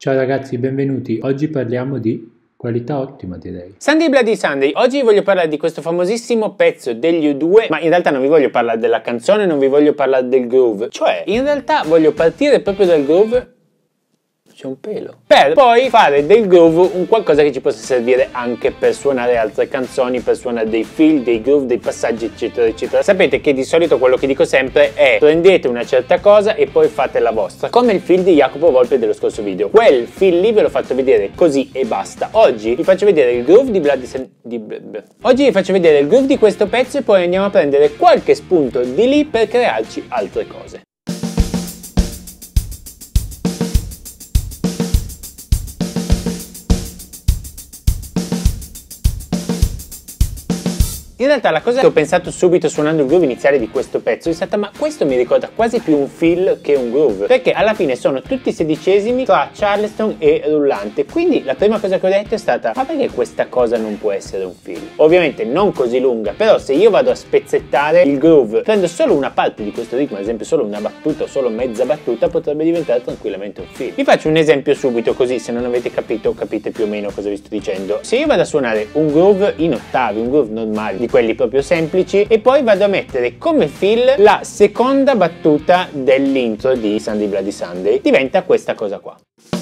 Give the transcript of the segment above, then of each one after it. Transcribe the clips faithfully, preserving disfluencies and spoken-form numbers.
Ciao ragazzi, benvenuti. Oggi parliamo di qualità ottima, direi. Sunday Bloody Sunday, oggi vi voglio parlare di questo famosissimo pezzo degli U due, ma in realtà non vi voglio parlare della canzone, non vi voglio parlare del groove, cioè in realtà voglio partire proprio dal groove. C'è un pelo. Per poi fare del groove un qualcosa che ci possa servire anche per suonare altre canzoni, per suonare dei fill, dei groove, dei passaggi eccetera eccetera. Sapete che di solito quello che dico sempre è: prendete una certa cosa e poi fate la vostra, come il fill di Jacopo Volpe dello scorso video. Quel fill lì ve l'ho fatto vedere così e basta. Oggi vi faccio vedere il groove di Bloody Sun... di... Oggi vi faccio vedere il groove di questo pezzo e poi andiamo a prendere qualche spunto di lì per crearci altre cose. In realtà la cosa che ho pensato subito suonando il groove iniziale di questo pezzo è stata: ma questo mi ricorda quasi più un fill che un groove, perché alla fine sono tutti sedicesimi tra Charleston e rullante. Quindi la prima cosa che ho detto è stata: ma perché questa cosa non può essere un fill? Ovviamente non così lunga, però se io vado a spezzettare il groove, prendo solo una parte di questo ritmo, ad esempio solo una battuta o solo mezza battuta, potrebbe diventare tranquillamente un fill. Vi faccio un esempio subito, così se non avete capito capite più o meno cosa vi sto dicendo. Se io vado a suonare un groove in ottavi, un groove normale, di quelli proprio semplici, e poi vado a mettere come fill la seconda battuta dell'intro di Sunday Bloody Sunday, diventa questa cosa qua.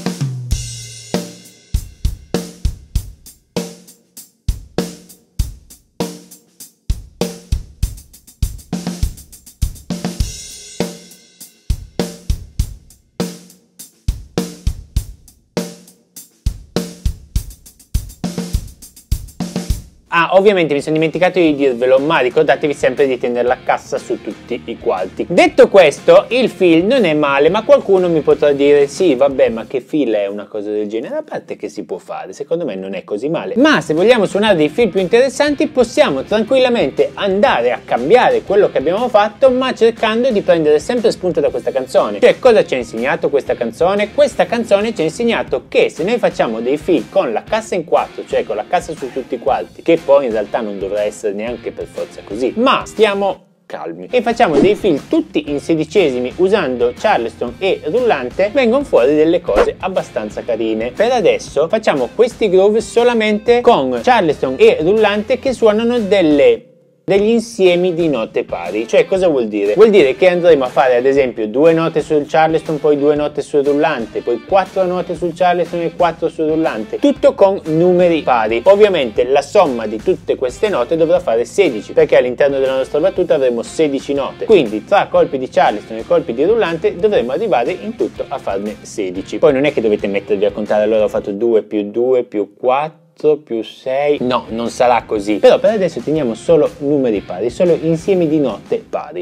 Ah, ovviamente mi sono dimenticato di dirvelo, ma ricordatevi sempre di tenere la cassa su tutti i quarti. Detto questo, il fill non è male, ma qualcuno mi potrà dire: sì, vabbè, ma che fill è una cosa del genere? A parte che si può fare, secondo me non è così male. Ma se vogliamo suonare dei fill più interessanti, possiamo tranquillamente andare a cambiare quello che abbiamo fatto, ma cercando di prendere sempre spunto da questa canzone. Cioè, cosa ci ha insegnato questa canzone? Questa canzone ci ha insegnato che se noi facciamo dei fill con la cassa in quattro, cioè con la cassa su tutti i quarti, che poi in realtà non dovrà essere neanche per forza così, ma stiamo calmi e facciamo dei fill tutti in sedicesimi usando Charleston e rullante, vengono fuori delle cose abbastanza carine. Per adesso facciamo questi groove solamente con Charleston e rullante che suonano delle degli insiemi di note pari. Cioè, cosa vuol dire? Vuol dire che andremo a fare ad esempio due note sul Charleston, poi due note sul rullante, poi quattro note sul Charleston e quattro sul rullante, tutto con numeri pari. Ovviamente la somma di tutte queste note dovrà fare sedici, perché all'interno della nostra battuta avremo sedici note, quindi tra colpi di Charleston e colpi di rullante dovremo arrivare in tutto a farne sedici. Poi non è che dovete mettervi a contare: allora ho fatto due più due più quattro più sei, no, non sarà così. Però per adesso teniamo solo numeri pari, solo insiemi di note pari.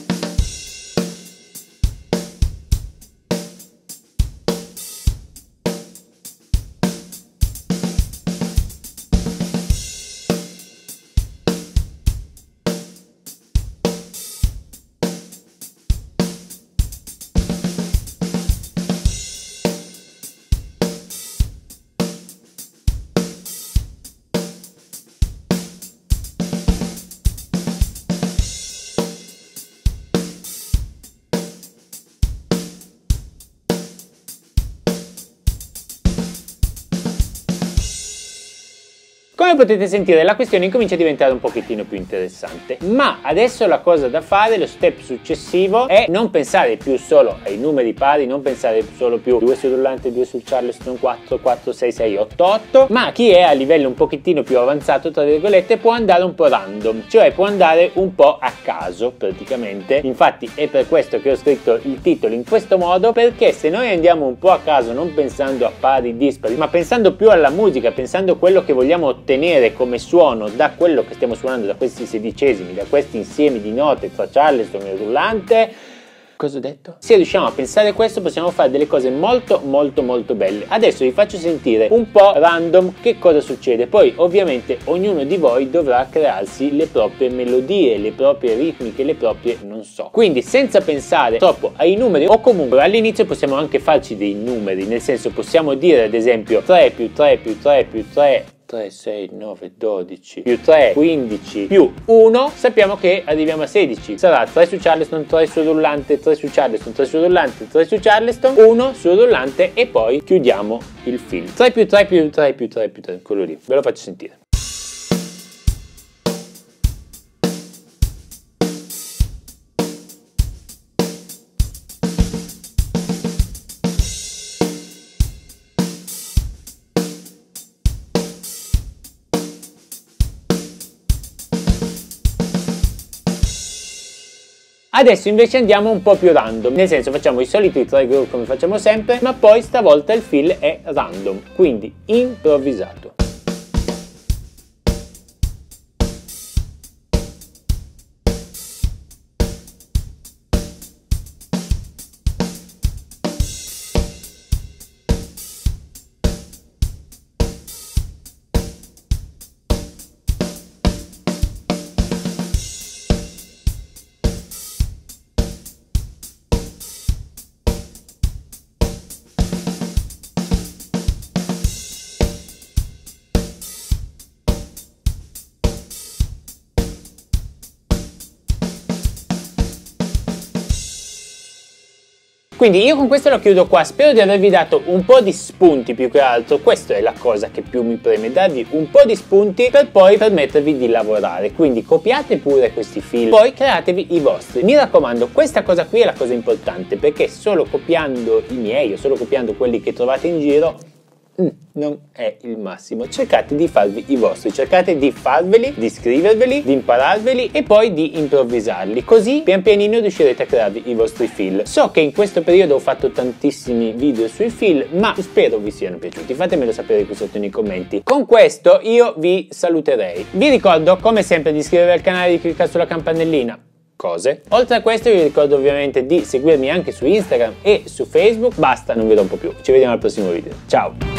Come potete sentire, la questione incomincia a diventare un pochettino più interessante, ma adesso la cosa da fare, lo step successivo, è non pensare più solo ai numeri pari, non pensare solo più due sul rullante, due sul Charleston, quattro, quattro, sei, sei, otto, otto, ma chi è a livello un pochettino più avanzato, tra virgolette, può andare un po' random, cioè può andare un po' a caso praticamente. Infatti è per questo che ho scritto il titolo in questo modo, perché se noi andiamo un po' a caso, non pensando a pari, dispari, ma pensando più alla musica, pensando a quello che vogliamo ottenere come suono da quello che stiamo suonando, da questi sedicesimi, da questi insiemi di note tra Charleston e rullante, cosa ho detto? Se riusciamo a pensare questo, possiamo fare delle cose molto molto molto belle. Adesso vi faccio sentire un po' random che cosa succede, poi ovviamente ognuno di voi dovrà crearsi le proprie melodie, le proprie ritmiche, le proprie non so. Quindi senza pensare troppo ai numeri, o comunque all'inizio possiamo anche farci dei numeri, nel senso possiamo dire ad esempio tre più tre più tre più tre tre, sei, nove, dodici, più tre, quindici, più uno, sappiamo che arriviamo a sedici. Sarà tre su Charleston, tre su rullante, tre su Charleston, tre su rullante, tre su Charleston, uno su rullante e poi chiudiamo il film. tre più tre più tre più tre più tre, quello lì. Ve lo faccio sentire. Adesso invece andiamo un po' più random, nel senso facciamo i soliti tre groove come facciamo sempre, ma poi stavolta il fill è random, quindi improvvisato. Quindi io con questo lo chiudo qua, spero di avervi dato un po' di spunti più che altro, questa è la cosa che più mi preme, darvi un po' di spunti per poi permettervi di lavorare, quindi copiate pure questi film, poi createvi i vostri. Mi raccomando, questa cosa qui è la cosa importante, perché solo copiando i miei o solo copiando quelli che trovate in giro Mm, non è il massimo. Cercate di farvi i vostri, cercate di farveli, di scriverveli, di impararveli e poi di improvvisarli, così pian pianino riuscirete a crearvi i vostri fill. So che in questo periodo ho fatto tantissimi video sui fill, ma spero vi siano piaciuti, fatemelo sapere qui sotto nei commenti. Con questo io vi saluterei, vi ricordo come sempre di iscrivervi al canale e di cliccare sulla campanellina. Cose. Oltre a questo vi ricordo ovviamente di seguirmi anche su Instagram e su Facebook. Basta, non vi rompo più, ci vediamo al prossimo video, ciao!